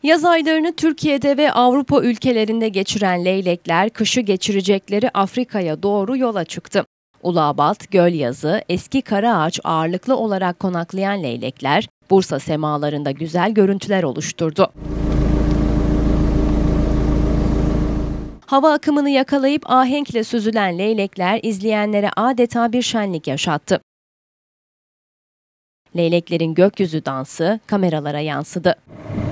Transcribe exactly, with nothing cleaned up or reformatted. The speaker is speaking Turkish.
Yaz aylarını Türkiye'de ve Avrupa ülkelerinde geçiren leylekler kışı geçirecekleri Afrika'ya doğru yola çıktı. Uluabat, Gölyazı, Eski Karaağaç ağırlıklı olarak konaklayan leylekler Bursa semalarında güzel görüntüler oluşturdu. Hava akımını yakalayıp ahenkle süzülen leylekler izleyenlere adeta bir şenlik yaşattı. Leyleklerin gökyüzü dansı kameralara yansıdı.